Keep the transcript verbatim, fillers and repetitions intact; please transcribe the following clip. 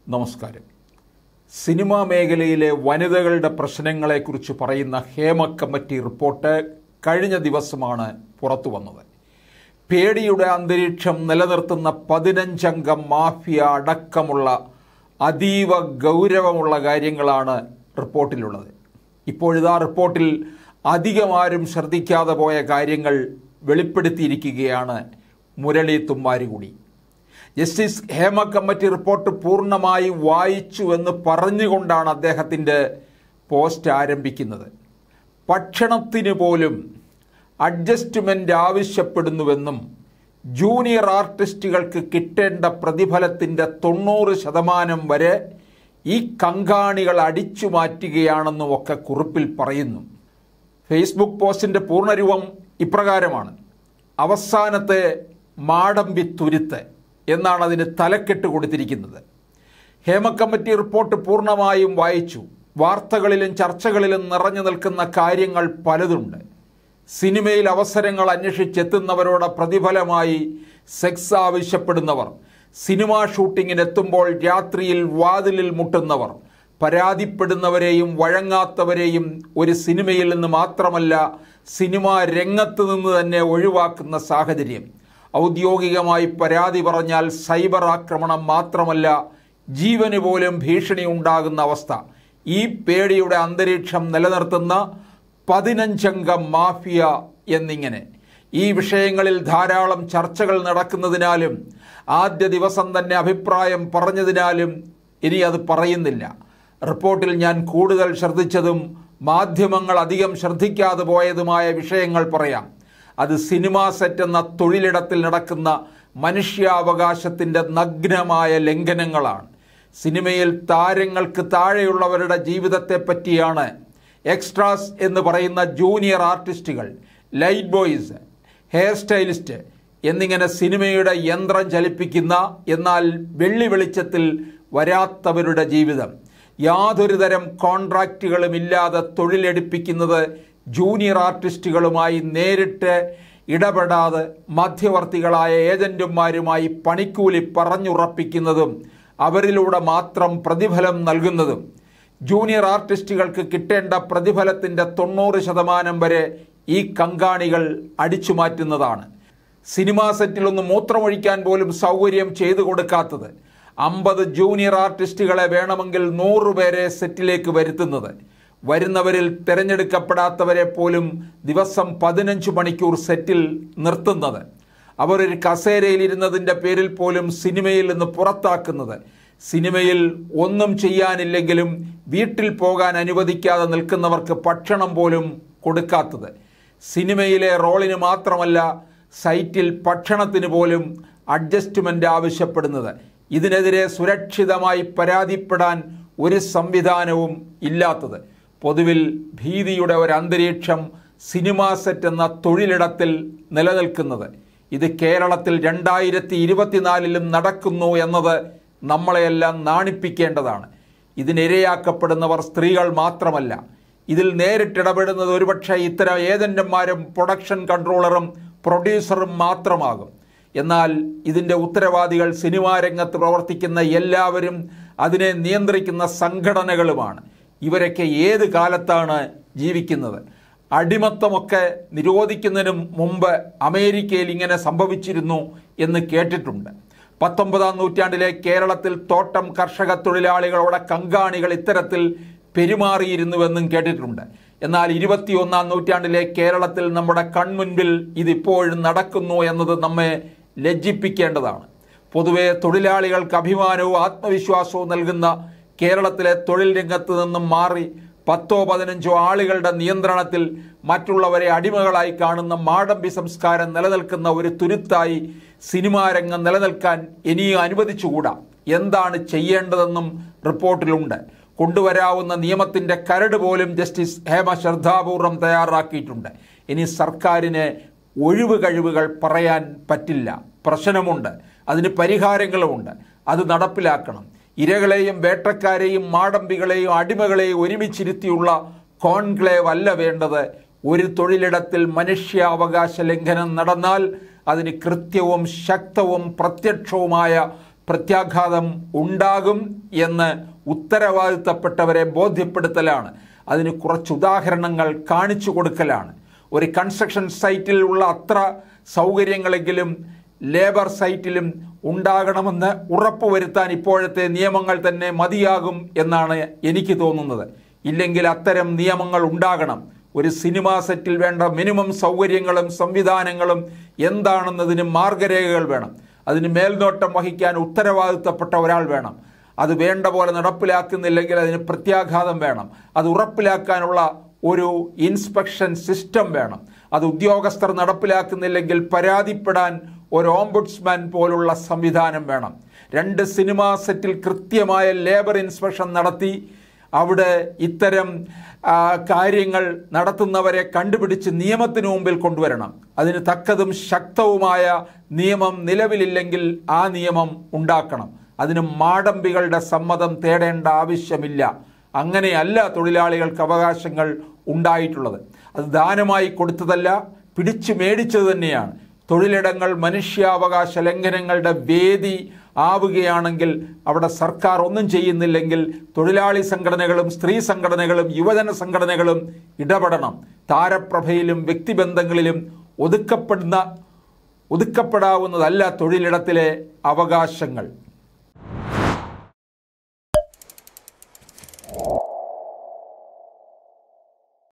നമസ്കാരം. സിനിമാ മേഖലയിലെ വനിതകളുടെ പ്രശ്നങ്ങളെക്കുറിച്ച് പറയുന്ന ഹേമ കമ്മിറ്റി റിപ്പോർട്ട് കഴിഞ്ഞ ദിവസമാണ് പുറത്തു വന്നത്. പേടിയുടെ അന്തരീക്ഷം നിലനിർത്തുന്ന പതിനഞ്ചംഗ മാഫിയ അടക്കമുള്ള അതീവ ഗൗരവമുള്ള കാര്യങ്ങളാണ് റിപ്പോർട്ടിലുള്ളത്. ഇപ്പോഴിതാ റിപ്പോർട്ടിൽ അധികമാരും ശ്രദ്ധിക്കാതെ പോയ കാര്യങ്ങൾ വെളിപ്പെടുത്തിയിരിക്കുകയാണ് Muralee Thummarukudy. Justice Hema committee report പൂർണ്ണമായി വായിച്ചു എന്ന് പറഞ്ഞുകൊണ്ടാണ് അദ്ദേഹത്തിൻ്റെ പോസ്റ്റ് ആരംഭിക്കുന്നത്. ഭക്ഷണത്തിന് പോലും അഡ്ജസ്റ്റ്മെൻ്റ് ആവശ്യപ്പെടുന്നുവെന്നും ജൂനിയർ ആർട്ടിസ്റ്റുകൾക്ക് കിട്ടേണ്ട പ്രതിഫലത്തിൻ്റെ തൊണ്ണൂറ് ശതമാനം വരെ ഈ കങ്കാണികൾ അടിച്ചു മാറ്റുകയാണെന്നും ഒക്കെ കുറിപ്പിൽ പറയുന്നു. ഫേസ്ബുക്ക് പോസ്റ്റിൻ്റെ പൂർണ്ണരൂപം ഇപ്രകാരമാണ്: അവസാനത്തെ മാടമ്പി തുരുത്ത് എന്നാണ് അതിന് തലക്കെട്ട് കൊടുത്തിരിക്കുന്നത്. ഹേമ കമ്മിറ്റി റിപ്പോർട്ട് പൂർണ്ണമായും വായിച്ചു. വാർത്തകളിലും ചർച്ചകളിലും നിറഞ്ഞു നിൽക്കുന്ന കാര്യങ്ങൾ പലതുണ്ട്. സിനിമയിൽ അവസരങ്ങൾ അന്വേഷിച്ചെത്തുന്നവരോട് പ്രതിഫലമായി സെക്സ് ആവശ്യപ്പെടുന്നവർ, സിനിമാ ഷൂട്ടിങ്ങിനെത്തുമ്പോൾ രാത്രിയിൽ വാതിലിൽ മുട്ടുന്നവർ, പരാതിപ്പെടുന്നവരെയും വഴങ്ങാത്തവരെയും ഒരു സിനിമയിൽ നിന്ന് മാത്രമല്ല സിനിമാ രംഗത്ത് നിന്ന് തന്നെ ഒഴിവാക്കുന്ന സാഹചര്യം, ഔദ്യോഗികമായി പരാതി പറഞ്ഞാൽ സൈബർ ആക്രമണം മാത്രമല്ല ജീവന് പോലും ഭീഷണി ഉണ്ടാകുന്ന അവസ്ഥ, ഈ പേടിയുടെ അന്തരീക്ഷം നിലനിർത്തുന്ന പതിനഞ്ചംഗ മാഫിയ എന്നിങ്ങനെ ഈ വിഷയങ്ങളിൽ ധാരാളം ചർച്ചകൾ നടക്കുന്നതിനാലും ആദ്യ ദിവസം തന്നെ അഭിപ്രായം പറഞ്ഞതിനാലും ഇനി അത് പറയുന്നില്ല. റിപ്പോർട്ടിൽ ഞാൻ കൂടുതൽ ശ്രദ്ധിച്ചതും മാധ്യമങ്ങൾ അധികം ശ്രദ്ധിക്കാതെ പോയതുമായ വിഷയങ്ങൾ പറയാം. അത് സിനിമാ സെറ്റ് എന്ന തൊഴിലിടത്തിൽ നടക്കുന്ന മനുഷ്യാവകാശത്തിൻ്റെ നഗ്നമായ ലംഘനങ്ങളാണ്. സിനിമയിൽ താരങ്ങൾക്ക് താഴെയുള്ളവരുടെ ജീവിതത്തെ പറ്റിയാണ് എക്സ്ട്രാസ് എന്ന് പറയുന്ന ജൂനിയർ ആർട്ടിസ്റ്റുകൾ, ലൈറ്റ് ബോയ്സ്, ഹെയർ സ്റ്റൈലിസ്റ്റ് എന്നിങ്ങനെ സിനിമയുടെ യന്ത്രം ചലിപ്പിക്കുന്ന എന്നാൽ വെള്ളി വെളിച്ചത്തിൽ വരാത്തവരുടെ ജീവിതം. യാതൊരു തരം കോൺട്രാക്റ്റുകളും ഇല്ലാതെ തൊഴിലെടുപ്പിക്കുന്നത് ജൂനിയർ ആർട്ടിസ്റ്റുകളുമായി നേരിട്ട് ഇടപെടാതെ മധ്യവർത്തികളായ ഏജന്റുമാരുമായി പണിക്കൂലി പറഞ്ഞുറപ്പിക്കുന്നതും അവരിലൂടെ മാത്രം പ്രതിഫലം നൽകുന്നതും ജൂനിയർ ആർട്ടിസ്റ്റുകൾക്ക് കിട്ടേണ്ട പ്രതിഫലത്തിൻ്റെ തൊണ്ണൂറ് ശതമാനം വരെ ഈ കങ്കാണികൾ അടിച്ചു മാറ്റുന്നതാണ്. സിനിമാ സെറ്റിലൊന്ന് മൂത്രമൊഴിക്കാൻ പോലും സൗകര്യം ചെയ്തു കൊടുക്കാത്തത്, അമ്പത് ജൂനിയർ ആർട്ടിസ്റ്റുകളെ വേണമെങ്കിൽ നൂറുപേരെ സെറ്റിലേക്ക് വരുത്തുന്നത്, വരുന്നവരിൽ തിരഞ്ഞെടുക്കപ്പെടാത്തവരെ പോലും ദിവസം പതിനഞ്ച് മണിക്കൂർ സെറ്റിൽ നിർത്തുന്നത്, അവർ ഒരു കസേരയിലിരുന്നതിൻ്റെ പേരിൽ പോലും സിനിമയിൽ നിന്ന് പുറത്താക്കുന്നത്, സിനിമയിൽ ഒന്നും ചെയ്യാനില്ലെങ്കിലും വീട്ടിൽ പോകാൻ അനുവദിക്കാതെ നിൽക്കുന്നവർക്ക് ഭക്ഷണം പോലും കൊടുക്കാത്തത്, സിനിമയിലെ റോളിന് മാത്രമല്ല സൈറ്റിൽ ഭക്ഷണത്തിന് പോലും അഡ്ജസ്റ്റ്മെൻ്റ് ആവശ്യപ്പെടുന്നത്, ഇതിനെതിരെ സുരക്ഷിതമായി പരാതിപ്പെടാൻ ഒരു സംവിധാനവും ഇല്ലാത്തത്, പൊതുവിൽ ഭീതിയുടെ ഒരു അന്തരീക്ഷം സിനിമാ സെറ്റ് എന്ന തൊഴിലിടത്തിൽ നിലനിൽക്കുന്നത്, ഇത് കേരളത്തിൽ രണ്ടായിരത്തി ഇരുപത്തിനാലിലും നടക്കുന്നു എന്നത് നമ്മളെയെല്ലാം നാണിപ്പിക്കേണ്ടതാണ്. ഇതിനിരയാക്കപ്പെടുന്നവർ സ്ത്രീകൾ മാത്രമല്ല, ഇതിൽ നേരിട്ടിടപെടുന്നത് ഒരുപക്ഷെ ഇത്തരം ഏജന്റുമാരും പ്രൊഡക്ഷൻ കൺട്രോളറും പ്രൊഡ്യൂസറും മാത്രമാകും. എന്നാൽ ഇതിൻ്റെ ഉത്തരവാദികൾ സിനിമാ രംഗത്ത് പ്രവർത്തിക്കുന്ന എല്ലാവരും അതിനെ നിയന്ത്രിക്കുന്ന സംഘടനകളുമാണ്. ഇവരൊക്കെ ഏത് കാലത്താണ് ജീവിക്കുന്നത്? അടിമത്തമൊക്കെ നിരോധിക്കുന്നതിന് മുമ്പ് അമേരിക്കയിൽ ഇങ്ങനെ സംഭവിച്ചിരുന്നു എന്ന് കേട്ടിട്ടുണ്ട്. പത്തൊമ്പതാം നൂറ്റാണ്ടിലെ കേരളത്തിൽ തോട്ടം കർഷക തൊഴിലാളികളോടെ കങ്കാണികൾ ഇത്തരത്തിൽ പെരുമാറിയിരുന്നുവെന്നും കേട്ടിട്ടുണ്ട്. എന്നാൽ ഇരുപത്തിയൊന്നാം നൂറ്റാണ്ടിലെ കേരളത്തിൽ നമ്മുടെ കൺമുൻപിൽ ഇതിപ്പോഴും നടക്കുന്നു എന്നത് നമ്മെ ലജ്ജിപ്പിക്കേണ്ടതാണ്. പൊതുവെ തൊഴിലാളികൾക്ക് അഭിമാനവും ആത്മവിശ്വാസവും നൽകുന്ന കേരളത്തിലെ തൊഴിൽ രംഗത്ത് നിന്നും മാറി പത്തോ പതിനഞ്ചോ ആളുകളുടെ നിയന്ത്രണത്തിൽ മറ്റുള്ളവരെ അടിമകളായി കാണുന്ന മാടമ്പി സംസ്കാരം നിലനിൽക്കുന്ന ഒരു തുരുത്തായി സിനിമാ രംഗം നിലനിൽക്കാൻ ഇനിയും അനുവദിച്ചുകൂടാ. എന്താണ് ചെയ്യേണ്ടതെന്നും റിപ്പോർട്ടിലുണ്ട്. കൊണ്ടുവരാവുന്ന നിയമത്തിൻ്റെ കരട് പോലും ജസ്റ്റിസ് ഹേമ ശ്രദ്ധാപൂർവം തയ്യാറാക്കിയിട്ടുണ്ട്. ഇനി സർക്കാരിന് ഒഴിവ് കഴിവുകൾ പറയാൻ പറ്റില്ല. പ്രശ്നമുണ്ട്, അതിന് പരിഹാരങ്ങളുമുണ്ട്, അത് നടപ്പിലാക്കണം. ഇരകളെയും വേട്ടക്കാരെയും മാടമ്പികളെയും അടിമകളെയും ഒരുമിച്ചിരുത്തിയുള്ള കോൺക്ലേവ് അല്ല വേണ്ടത്. ഒരു തൊഴിലിടത്തിൽ മനുഷ്യാവകാശ ലംഘനം നടന്നാൽ അതിന് കൃത്യവും ശക്തവും പ്രത്യക്ഷവുമായ പ്രത്യാഘാതം ഉണ്ടാകും എന്ന് ഉത്തരവാദിത്തപ്പെട്ടവരെ ബോധ്യപ്പെടുത്തലാണ്. അതിന് കുറച്ച് ഉദാഹരണങ്ങൾ കാണിച്ചു കൊടുക്കലാണ്. ഒരു കൺസ്ട്രക്ഷൻ സൈറ്റിൽ ഉള്ള അത്ര സൗകര്യങ്ങളെങ്കിലും ലേബർ സൈറ്റിലും ഉണ്ടാകണമെന്ന് ഉറപ്പുവരുത്താൻ ഇപ്പോഴത്തെ നിയമങ്ങൾ തന്നെ മതിയാകും എന്നാണ് എനിക്ക് തോന്നുന്നത്. ഇല്ലെങ്കിൽ അത്തരം നിയമങ്ങൾ ഉണ്ടാകണം. ഒരു സിനിമാ സെറ്റിൽ വേണ്ട മിനിമം സൗകര്യങ്ങളും സംവിധാനങ്ങളും എന്താണെന്നതിന് മാർഗരേഖകൾ വേണം. അതിന് മേൽനോട്ടം വഹിക്കാൻ ഉത്തരവാദിത്തപ്പെട്ട ഒരാൾ വേണം. അത് വേണ്ട പോലെ നടപ്പിലാക്കുന്നില്ലെങ്കിൽ അതിന് പ്രത്യാഘാതം വേണം. അത് ഉറപ്പിലാക്കാനുള്ള ഒരു ഇൻസ്പെക്ഷൻ സിസ്റ്റം വേണം. അത് ഉദ്യോഗസ്ഥർ നടപ്പിലാക്കുന്നില്ലെങ്കിൽ പരാതിപ്പെടാൻ ഒരു ഓംബുഡ്സ്മാൻ പോലുള്ള സംവിധാനം വേണം. രണ്ട് സിനിമാ സെറ്റിൽ കൃത്യമായ ലേബർ ഇൻസ്പെക്ഷൻ നടത്തി അവിടെ ഇത്തരം കാര്യങ്ങൾ നടത്തുന്നവരെ കണ്ടുപിടിച്ച് നിയമത്തിന് മുമ്പിൽ കൊണ്ടുവരണം. അതിന് തക്കതും ശക്തവുമായ നിയമം നിലവിലില്ലെങ്കിൽ ആ നിയമം ഉണ്ടാക്കണം. അതിന് മാടമ്പികളുടെ സമ്മതം തേടേണ്ട ആവശ്യമില്ല. അങ്ങനെയല്ല തൊഴിലാളികൾക്ക് അവകാശങ്ങൾ ഉണ്ടായിട്ടുള്ളത്. അത് ദാനമായി കൊടുത്തതല്ല, പിടിച്ചു മേടിച്ചത് തന്നെയാണ്. തൊഴിലിടങ്ങൾ മനുഷ്യാവകാശ ലംഘനങ്ങളുടെ വേദി ആവുകയാണെങ്കിൽ അവിടെ സർക്കാർ ഒന്നും ചെയ്യുന്നില്ലെങ്കിൽ തൊഴിലാളി സംഘടനകളും സ്ത്രീ സംഘടനകളും യുവജന സംഘടനകളും ഇടപെടണം. താരപ്രഭയിലും വ്യക്തിബന്ധങ്ങളിലും ഒതുക്കപ്പെടുന്ന ഒതുക്കപ്പെടാവുന്നതല്ല തൊഴിലിടത്തിലെ അവകാശങ്ങൾ.